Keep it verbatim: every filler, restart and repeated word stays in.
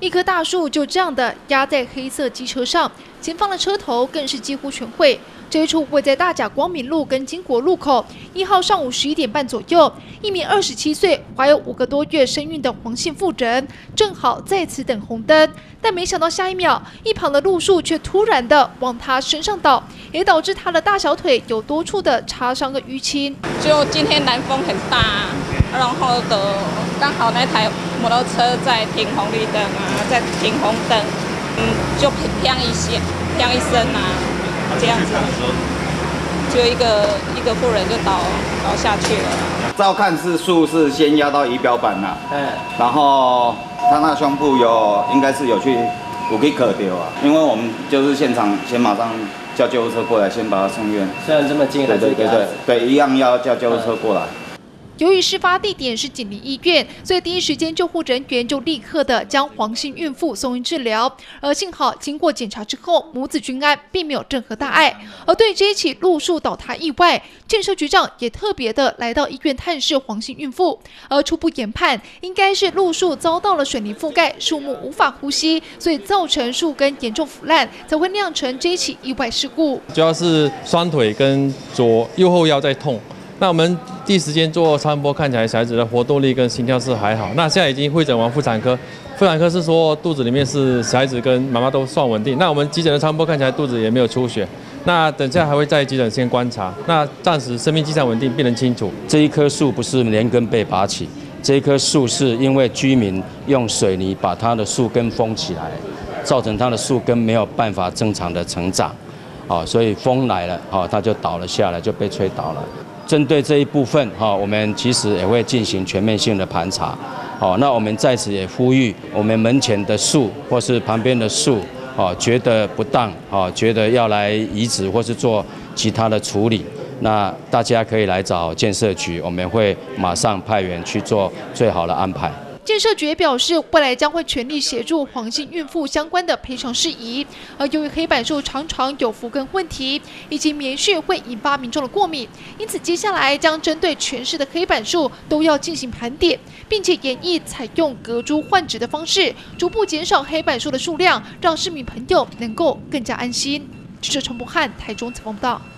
一棵大树就这样的压在黑色机车上，前方的车头更是几乎全毁。这一处位在大甲光明路跟金国路口，一号上午十一点半左右，一名二十七岁、怀有五个多月身孕的黄姓妇人，正好在此等红灯，但没想到下一秒，一旁的路树却突然的往他身上倒，也导致他的大小腿有多处的擦伤跟淤青。 就今天南风很大，然后的刚好那台摩托车在停红绿灯啊，在停红灯，嗯，就砰一些，砰一声啊。这样子，就一个一个妇人就倒倒下去了。 照看是树是先压到仪表板啦，嗯，然后他那胸部有应该是有去有去磕掉啊，因为我们就是现场先马上叫救护车过来，先把他送院。 虽然这么近， 对对对对对，一样要叫救护车过来。 由于事发地点是紧邻医院，所以第一时间救护人员就立刻的将黄姓孕妇送医治疗。而幸好经过检查之后，母子均安，并没有任何大碍。而对这一起路树倒塌意外，建设局长也特别的来到医院探视黄姓孕妇。而初步研判，应该是路树遭到了水泥覆盖，树木无法呼吸，所以造成树根严重腐烂，才会酿成这一起意外事故。 主要是双腿跟左右后腰在痛。那我们第一时间做超音波，看起来小孩子的活动力跟心跳是还好。那现在已经会诊完妇产科，妇产科是说肚子里面是小孩子跟妈妈都算稳定。那我们急诊的超音波看起来肚子也没有出血。那等下还会在急诊先观察。那暂时生命迹象稳定，病人清楚。 这一棵树不是连根被拔起，这一棵树是因为居民用水泥把它的树根封起来，造成它的树根没有办法正常的成长。哦，所以风来了，哦，它就倒了下来，就被吹倒了。针对这一部分，哈，我们其实也会进行全面性的盘查，好，那我们在此也呼吁我们门前的树或是旁边的树，哦，觉得不当，哦，觉得要来移植或是做其他的处理，那大家可以来找建设局，我们会马上派员去做最好的安排。 建设局也表示，未来将会全力协助黄姓孕妇相关的赔偿事宜。而由于黑板树常常有腐根问题，以及棉絮会引发民众的过敏，因此接下来将针对全市的黑板树都要进行盘点，并且研议采用隔株换植的方式，逐步减少黑板树的数量，让市民朋友能够更加安心。记者陈柏翰台中采访报道。